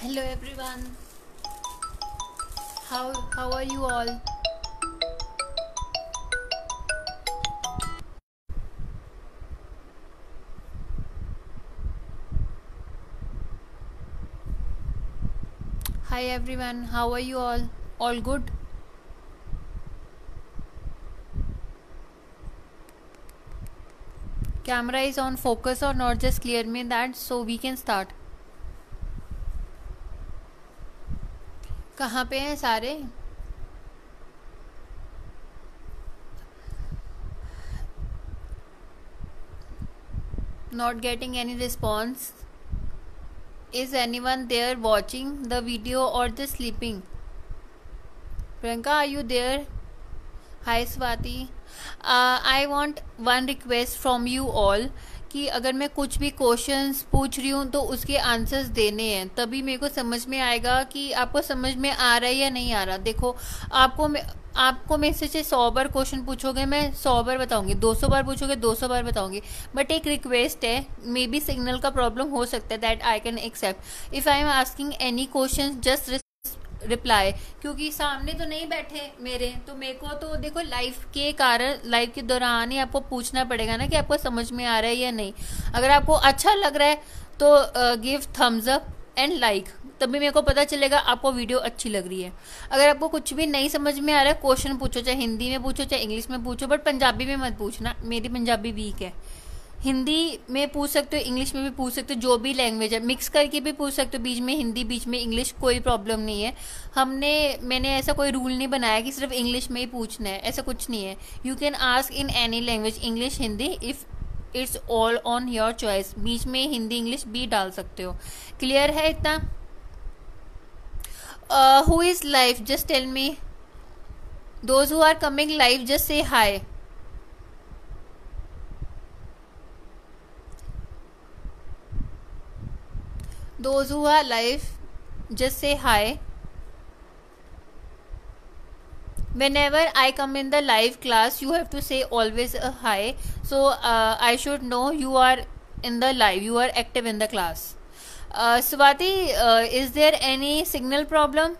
Hello everyone. How are you all? Hi everyone. How are you all? All good? Camera is on focus or not? Just clear me that so we can start. कहाँ पे हैं सारे? Not getting any response. Is anyone there watching the video or just sleeping? Priyanka, are you there? Hi Swati. I want one request from you all कि अगर मैं कुछ भी questions पूछ रही हूँ तो उसके आंसर्स देने हैं, तभी मेरे को समझ में आएगा कि आपको समझ में आ रहा है या नहीं आ रहा. देखो, आपको मेरे से 100 बार क्वेश्चन पूछोगे, मैं 100 बार बताऊंगी. 200 बार पूछोगे, 200 बार बताऊंगी. बट एक रिक्वेस्ट है, मे बी सिग्नल का प्रॉब्लम हो सकता है, that I can accept. If I am asking any question just reply, क्योंकि सामने तो नहीं बैठे मेरे, तो मेरे को तो देखो लाइव के कारण, लाइव के दौरान ही आपको पूछना पड़ेगा ना कि आपको समझ में आ रहा है या नहीं. अगर आपको अच्छा लग रहा है तो give thumbs up and like, तभी मेरे को पता चलेगा आपको वीडियो अच्छी लग रही है. अगर आपको कुछ भी नहीं समझ में आ रहा है, क्वेश्चन पूछो, चाहे हिंदी में पूछो चाहे इंग्लिश में पूछो, बट पंजाबी में मत पूछना, मेरी पंजाबी वीक है. हिंदी में पूछ सकते हो, इंग्लिश में भी पूछ सकते हो, जो भी लैंग्वेज है मिक्स करके भी पूछ सकते हो, बीच में हिंदी बीच में इंग्लिश, कोई प्रॉब्लम नहीं है. मैंने ऐसा कोई रूल नहीं बनाया कि सिर्फ इंग्लिश में ही पूछना है, ऐसा कुछ नहीं है. You can ask in any language, English Hindi, if it's all on your choice. बीच में हिंदी इंग्लिश भी डाल सकते हो. क्लियर है इतना? Who is live? Just tell me. Those who are coming live just say hi. Those who are live, just say hi. Whenever I come in the live class, you have to say always a hi. So I should know you are in the live, you are active in the class. Swati, is there any signal problem?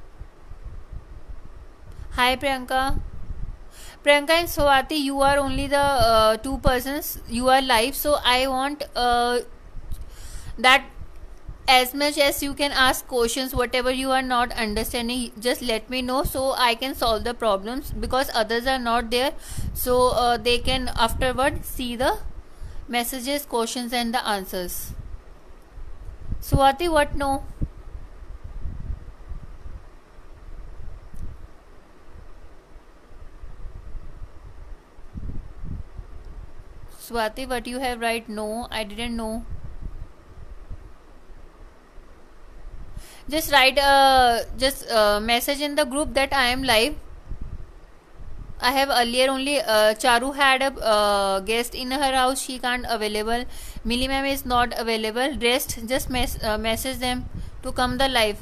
Hi Priyanka. Priyanka and Swati, you are only the two persons. You are live, so I want that as much as you can ask questions, whatever you are not understanding, just let me know so I can solve the problems, because others are not there, so they can afterward see the messages, questions and the answers. Swati, what? No. Swati, what you have write? No, I didn't know. Just write message in the group that I am live. I have earlier only Charu had a guest in her house, she can't available. Millie ma'am is not available. Rest just message them to come the live.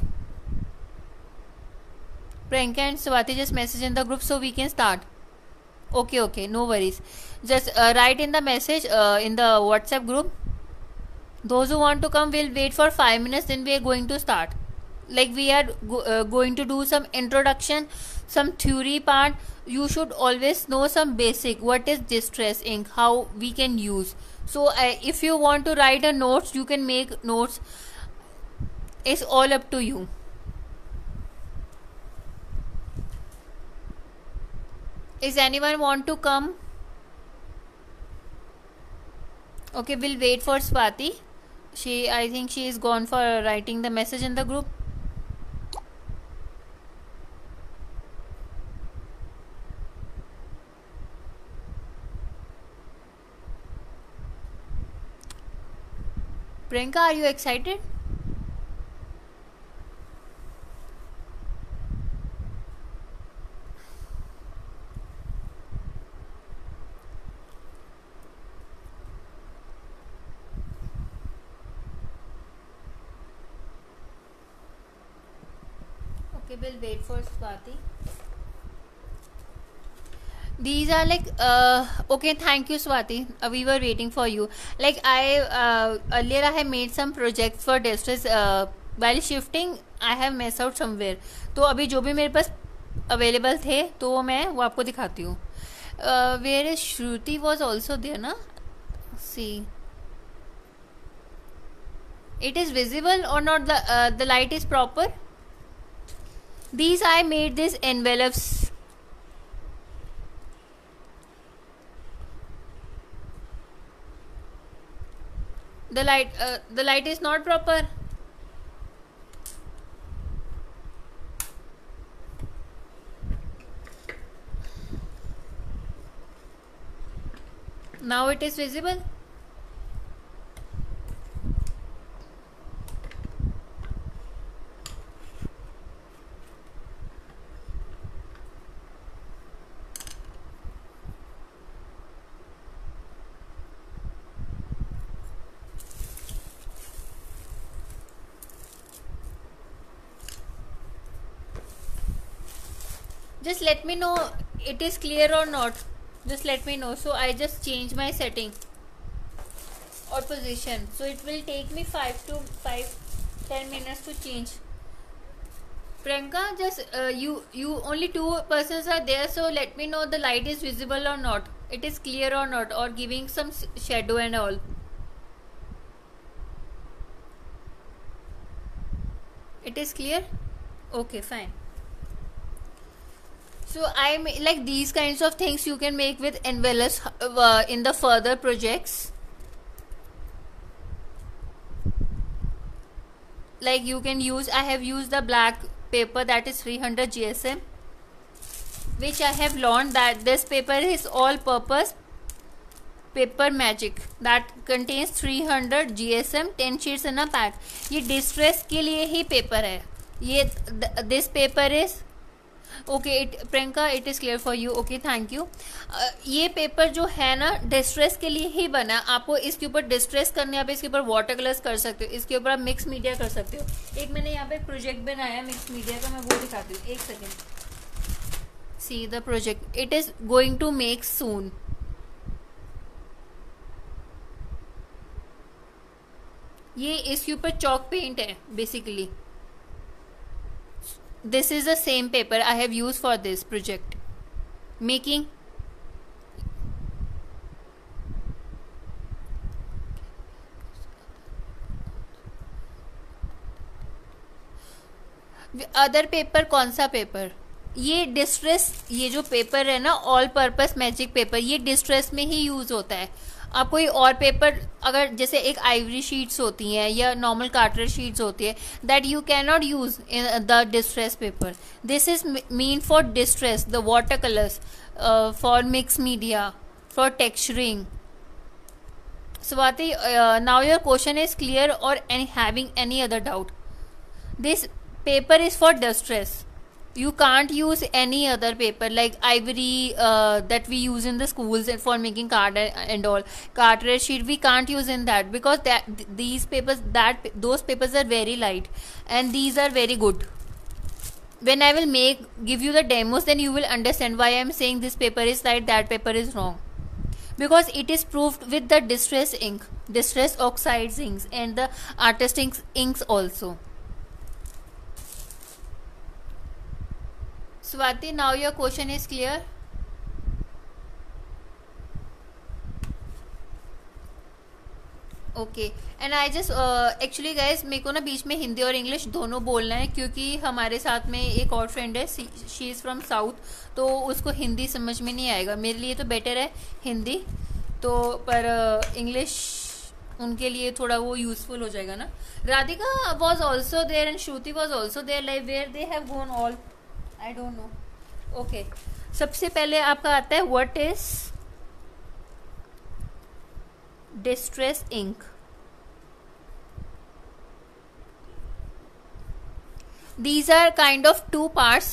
Priyanka and Swati, just message in the group so we can start. Okay, no worries. Just write in the message in the WhatsApp group. Those who want to come will wait for 5 minutes, then we are going to start. Like we are going to do some introduction, some theory part. You should always know some basic, what is distress ink, how we can use. So if you want to write a notes, you can make notes. It's all up to you. Is anyone want to come? Okay, we'll wait for Swati. I think she is gone for writing the message in the group. Priyanka, are you excited? Okay, we'll wait for Swati. These are like okay, thank you Swati, we were waiting for you. Like I earlier I have made some projects for distress while shifting I have messed out somewhere. तो अभी जो भी मेरे पास available थे तो वो आपको दिखाती हूँ. Where is Shruti was also there ना. See, it is visible or not? The light is proper. These I made this envelopes. The light is not proper. Now it is visible. Just let me know it is clear or not. Just let me know. So I just change my setting or position. So it will take me 5-10 minutes to change. Priyanka, just you only 2 persons are there. So let me know the light is visible or not. It is clear or not, or giving some shadow and all. It is clear. Okay, fine. So I like these kinds of things you can make with envelopes in the further projects. Like you can use, I have used the black paper that is 300 GSM, which I have learned that this paper is all purpose paper magic that contains 300 GSM 10 sheets in a pack. ये distress के लिए ही paper है. ये this paper is okay. Priyanka, it is clear for you. Okay, thank you. ये paper जो है ना distress के लिए ही बना. आपको इसके ऊपर डिस्ट्रेस करने, आप इसके ऊपर वाटर कलर्स कर सकते हो, इसके ऊपर आप मिक्स मीडिया कर सकते हो. एक मैंने यहाँ पे प्रोजेक्ट बनाया मिक्स मीडिया का, मैं वो दिखाती हूँ. एक second. See the project it is going to make soon. ये इसके ऊपर चॉक पेंट है basically. This is the same paper I have used for this project. Making other paper. कौन सा पेपर? ये डिस्ट्रेस, ये जो पेपर है ना ऑल पर्पस मैजिक पेपर, ये डिस्ट्रेस में ही यूज होता है. आप कोई और पेपर अगर जैसे एक आइवरी शीट्स होती हैं या नॉर्मल कार्टर शीट्स होती है, that you can not use in the distress paper. This is mean for distress, the water colours, for mix media, for texturing. Swati, now your question is clear or having any other doubt? This paper is for distress. You can't use any other paper like ivory that we use in the schools for making card and all. Cartridge sheet we can't use in that, because these papers, those papers are very light and these are very good. When I will give you the demos, then you will understand why I am saying this paper is light, that paper is wrong. Because it is proved with the distress ink, distress oxides inks and the artistic inks also. Swati, now your question is clear. Okay. And I just actually guys मेरे को ना बीच में हिंदी और English दोनों बोलना है, क्योंकि हमारे साथ में एक और फ्रेंड है, शी इज़ फ्रॉम साउथ, तो उसको हिंदी समझ में नहीं आएगा. मेरे लिए तो बेटर है हिंदी, तो पर इंग्लिश उनके लिए थोड़ा वो यूजफुल हो जाएगा ना. Radhika was also there and Shruti was also there. Like where they have gone all, I don't know. Okay, सबसे पहले आपका आता है what is distress ink. These are kind of two parts.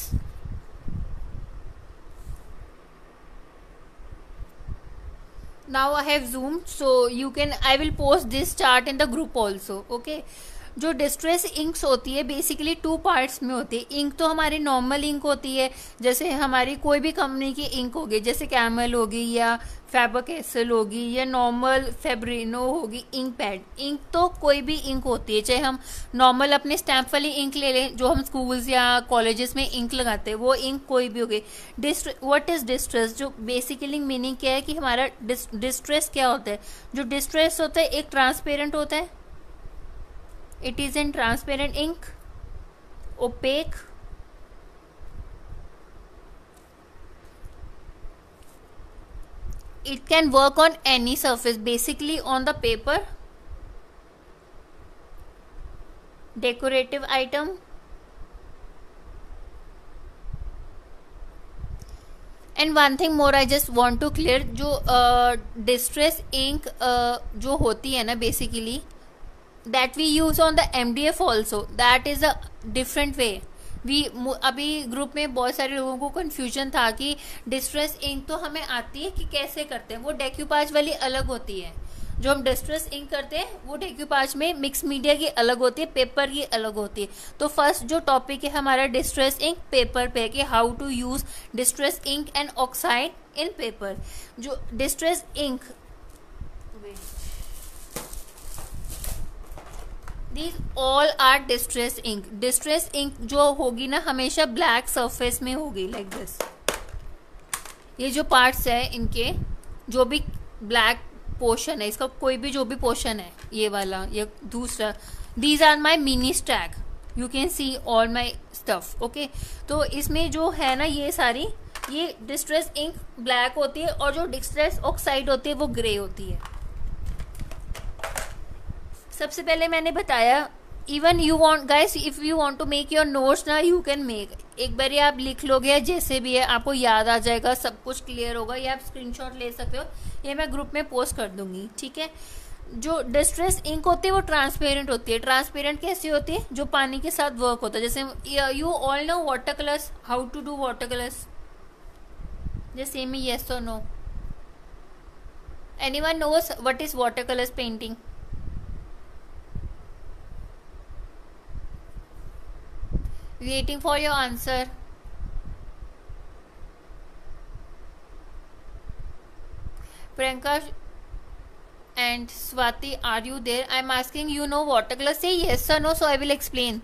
Now I have zoomed, so you can, I will post this chart in the group also. Okay, जो distress inks होती है basically two parts में होती है। Ink तो हमारी normal ink होती है, जैसे हमारी कोई भी कंपनी की इंक होगी, जैसे कैमल होगी या फैबर कैसल होगी या नॉर्मल फेब्रिनो होगी, इंक पैड। इंक तो कोई भी इंक होती है, चाहे हम नॉर्मल अपने स्टैम्प वाली इंक ले लें जो हम स्कूल्स या कॉलेजेस में इंक लगाते हैं, वो इंक कोई भी होगी। व्हाट इज डिस्ट्रेस, जो बेसिकली मीनिंग क्या है कि हमारा डिस्ट्रेस क्या होता है। जो डिस्ट्रेस होता है एक ट्रांसपेरेंट होता है, it is in transparent ink, opaque, it can work on any surface, basically on the paper, decorative item, and one thing more I just want to clear, जो distress ink जो होती है ना basically that we use on the MDF also, that is a different way. अभी group में बहुत सारे लोगों को कंफ्यूजन था कि डिस्ट्रेस इंक तो हमें आती है कि कैसे करते हैं, वो डेक्यूपाज वाली अलग होती है। जो हम डिस्ट्रेस इंक करते हैं वो डेक्यूपाज में मिक्स मीडिया की अलग होती है, पेपर की अलग होती है। तो फर्स्ट जो टॉपिक है हमारा डिस्ट्रेस इंक पेपर पे, कि how to use distress ink and oxide in paper. जो distress ink, These all are distress ink. Distress ink जो होगी ना हमेशा ब्लैक सरफेस में होगी, लाइक दिस। ये जो पार्ट्स है इनके, जो भी ब्लैक पोर्शन है इसका, कोई भी जो भी पोर्शन है, ये वाला या दूसरा, these are my mini stack, you can see all my stuff. Okay, तो इसमें जो है ना ये सारी, ये डिस्ट्रेस इंक ब्लैक होती है और जो डिस्ट्रेस ऑक्साइड होती है वो ग्रे होती है। सबसे पहले मैंने बताया, even you want guys, if you want to make your notes ना, यू कैन मेक, एक बार आप लिख लोगे या जैसे भी है आपको याद आ जाएगा, सब कुछ क्लियर होगा, या आप स्क्रीनशॉट ले सकते हो, ये मैं ग्रुप में पोस्ट कर दूंगी, ठीक है। जो डिस्ट्रेस इंक होती है वो ट्रांसपेरेंट होती है। ट्रांसपेरेंट कैसी होती है, जो पानी के साथ वर्क होता है। जैसे you all know water colours, how to do water colours, जैसे मी येस और no, anyone knows what is water colours painting? Waiting for your answer. Priyanka and Swati, are you there? I'm asking, you know watercolor? Say yes or no, so I will explain.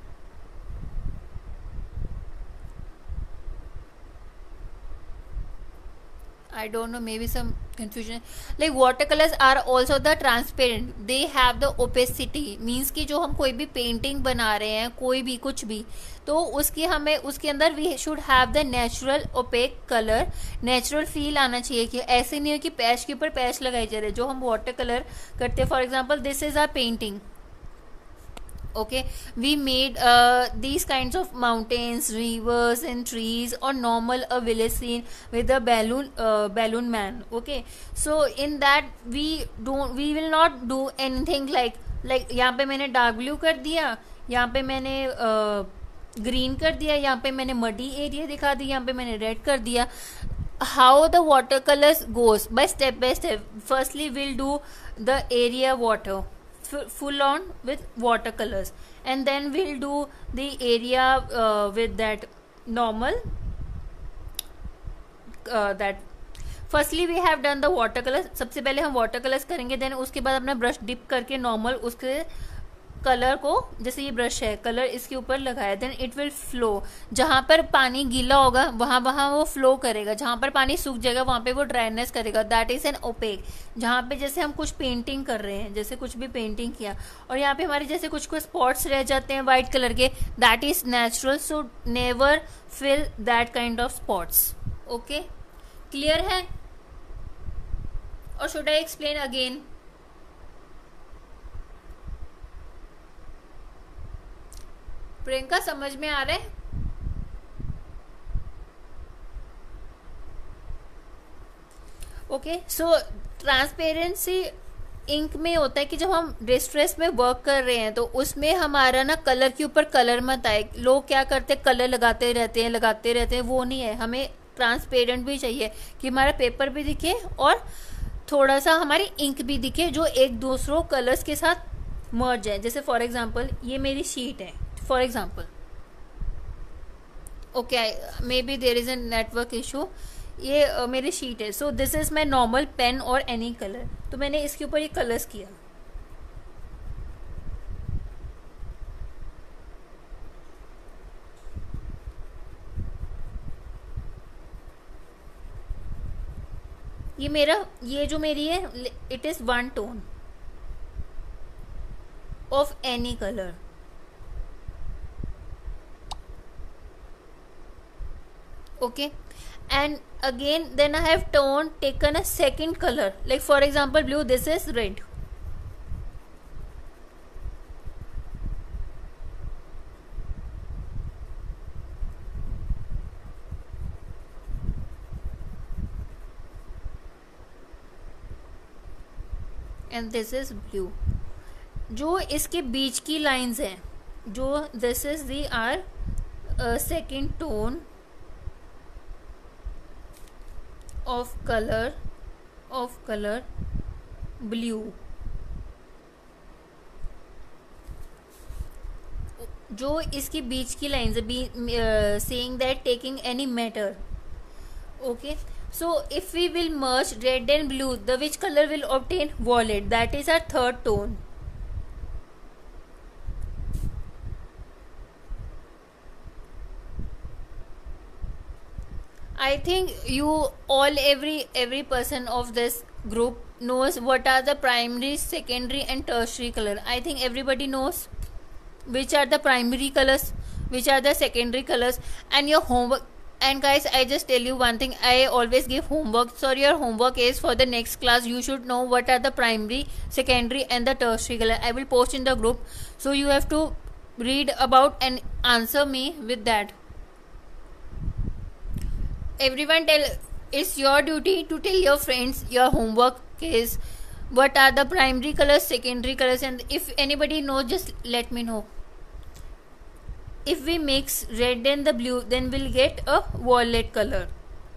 I don't know, maybe some confusion. Like watercolors are also the transparent. They have the opacity. Means कि जो हम कोई भी painting बना रहे हैं, कोई भी कुछ भी, तो उसकी हमें उसके अंदर we should have the natural opaque colour. Natural feel आना चाहिए, कि ऐसे नहीं हो कि पैच के ऊपर पैच लगाई जा रहे। जो हम वाटर कलर करते हैं, for example this is our painting, okay, we made these kinds of mountains, rivers and trees, or normal a village scene with a balloon man, okay, so in that we will not do anything like यहाँ पे मैंने dark blue कर दिया, यहाँ पे मैंने green कर दिया, यहाँ पे मैंने मडी एरिया दिखा दिया, यहाँ पे मैंने रेड कर दिया। how the watercolors goes by step, firstly we'll do the area water full on with watercolors, and then we'll do the area with that normal that firstly we have done the watercolors। सबसे पहले हम watercolors करेंगे, then उसके बाद अपना brush dip करके normal उसके colour को, जैसे ये ब्रश है, कलर इसके ऊपर लगाया, देन इट विल फ्लो। जहां पर पानी गीला होगा वहां वो फ्लो करेगा, जहां पर पानी सूख जाएगा वहां पे वो ड्राइनेस करेगा, दैट इज एन ओपेक। जहां पे जैसे हम कुछ पेंटिंग कर रहे हैं, जैसे कुछ भी पेंटिंग किया और यहाँ पे हमारे जैसे कुछ स्पॉट्स रह जाते हैं व्हाइट कलर के, that is natural, so never fill that kind of spots. Okay, clear है? और should I explain again? Priyanka समझ में आ रहा है? ओके, सो ट्रांसपेरेंसी इंक में होता है कि जब हम डिस्ट्रेस में वर्क कर रहे हैं तो उसमें हमारा ना कलर के ऊपर कलर मत आए। लोग क्या करते हैं, कलर लगाते रहते हैं, वो नहीं है। हमें ट्रांसपेरेंट भी चाहिए कि हमारा पेपर भी दिखे और थोड़ा सा हमारी इंक भी दिखे, जो एक दूसरों कलर्स के साथ मर्ज है. जैसे फॉर एग्जांपल ये मेरी शीट है, for example. Okay, may be there is a network issue. ये मेरी शीट है. So this is my normal pen और एनी कलर. तो मैंने इसके ऊपर ये कलर्स किया. ये जो मेरी है, it is one tone of any colour. Okay, and again then I have taken a second color, like for example blue. This is red. And this is blue. जो इसके बीच की लाइंस हैं, जो this is the our second tone of color blue. जो इसकी बीच की lines है, saying that taking any matter. Okay, so if we will merge red and blue, the which color will obtain? Violet. That is our third tone. I think you all, every person of this group knows what are the primary, secondary and tertiary color. I think everybody knows which are the primary colors, which are the secondary colors, and your homework. And guys, I just tell you one thing, I always give homework. So your homework is for the next class, you should know what are the primary, secondary and the tertiary color. I will post in the group, so you have to read about and answer me with that. Everyone tell, it's your duty to tell your friends your homework is what are the primary colors, secondary colors, and if anybody knows, just let me know. If we mix red and the blue, then we'll get a violet color.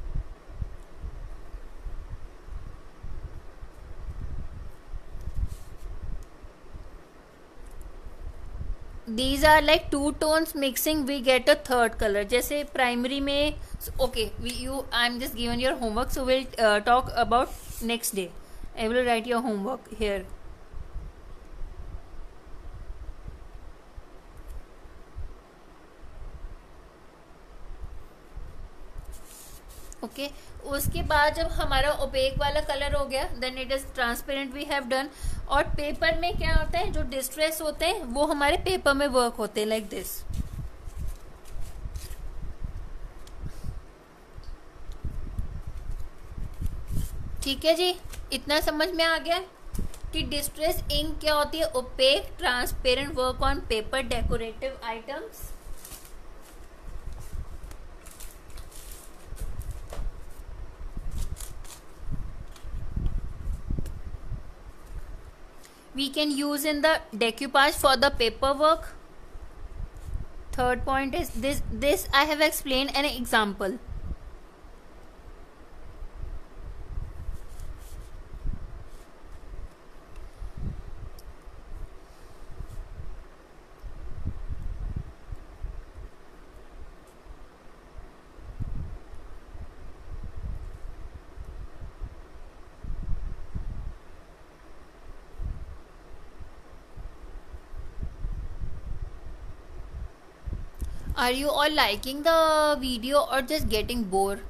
These are like two tones mixing, we get a third color. जैसे primary में, okay, I'm just given your homework, so we'll talk about next day. I will write your homework here. Okay, उसके बाद जब हमारा opaque वाला colour हो गया, then it is transparent we have done. और पेपर में क्या होता है, जो डिस्ट्रेस होते हैं वो हमारे पेपर में वर्क होते हैं, लाइक दिस. ठीक है जी, इतना समझ में आ गया कि डिस्ट्रेस इंक क्या होती है. Opaque transparent work on paper decorative items. We can use in the decoupage for the paperwork. Third point is this I have explained an example. Are you all liking the video or just getting bored?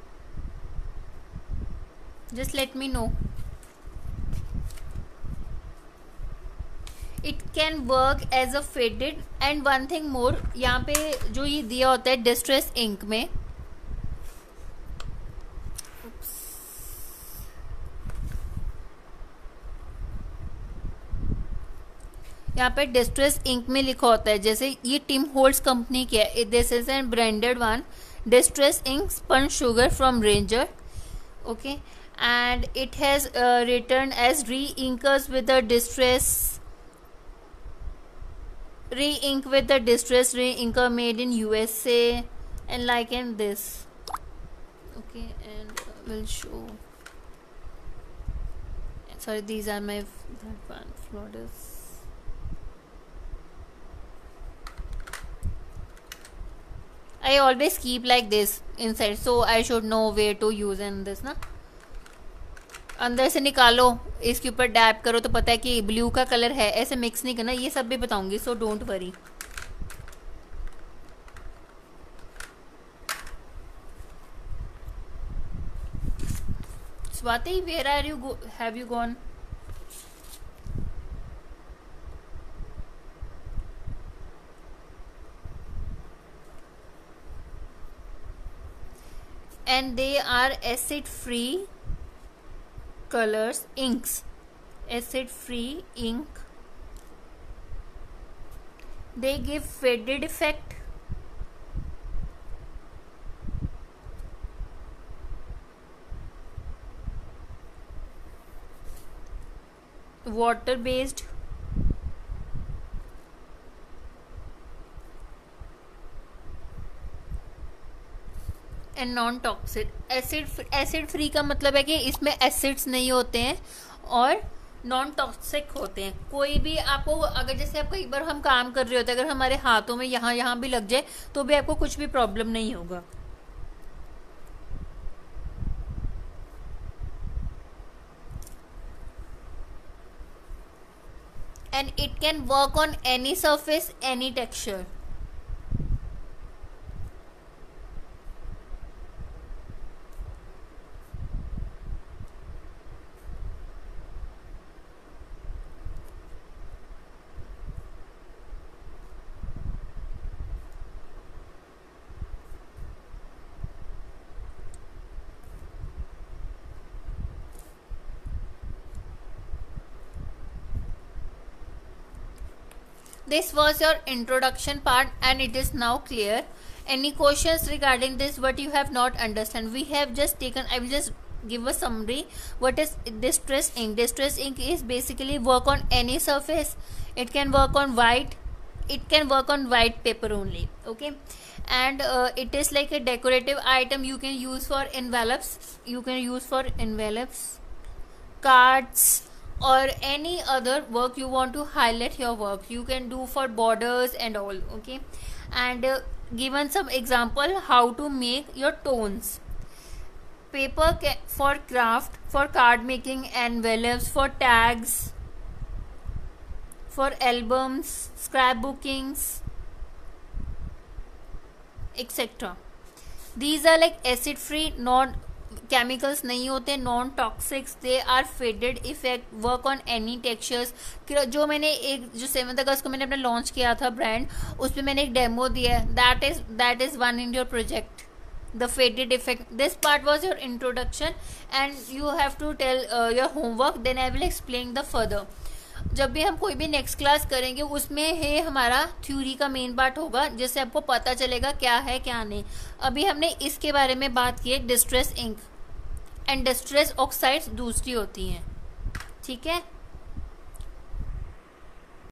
Just let me know. It can work as a faded. And one thing more, यहाँ पे जो ये दिया होता है distress ink में, यहाँ पे डिस्ट्रेस इंक में लिखा होता है. जैसे ये टिम होल्ड्स कंपनी की है, this is an branded one, distress ink sponge sugar from Ranger. Okay, and it has return as re inkers with the distress re-ink with the distress re-inker made in USA, and like in this. Okay, and we'll show. Sorry, these are my that one Florida's. I always keep like this inside, so I should know where to use in this ना. अंदर से निकालो, इसके ऊपर dab करो तो पता है कि ब्लू का कलर है. ऐसे मिक्स नहीं करना, ये सब भी बताऊंगी, so don't worry. Swati, where are you have you gone? And they are acid free colors, inks. Acid free ink. They give faded effect. Water based. And non toxic. Acid free का मतलब है कि इसमें acids नहीं होते हैं और non toxic होते हैं. कोई भी आपको अगर जैसे आप कई बार हम काम कर रहे होते हैं, अगर हमारे हाथों में यहाँ भी लग जाए तो भी आपको कुछ भी प्रॉब्लम नहीं होगा. And it can work on any surface, any texture. This was your introduction part and it is now clear. Any questions regarding this, what you have not understand? We have just taken, I will just give a summary. What is distress ink? Distress ink is basically work on any surface. It can work on white. It can work on white paper only. Okay. And it is like a decorative item you can use for envelopes. You can use for envelopes, cards, or any other work you want to highlight your work. You can do for borders and all. Okay. And given some example how to make your tones. Paper for craft, for card making, envelopes, for tags, for albums, scrapbookings, etc. These are like acid free, non chemicals नहीं होते, non toxics. They are faded effect, work on any textures. जो मैंने एक जो 7 अगस्त को मैंने अपना launch किया था ब्रांड, उसमें मैंने एक डेमो दिया है. That is one in your project, the faded effect. This part was your introduction and you have to tell your homework, then I will explain the further. जब भी हम कोई भी नेक्स्ट क्लास करेंगे उसमें है हमारा थ्योरी का मेन पार्ट होगा, जिससे आपको पता चलेगा क्या है क्या नहीं. अभी हमने इसके बारे में बात की है, distress ink and distress oxides दूसरी होती हैं. ठीक है.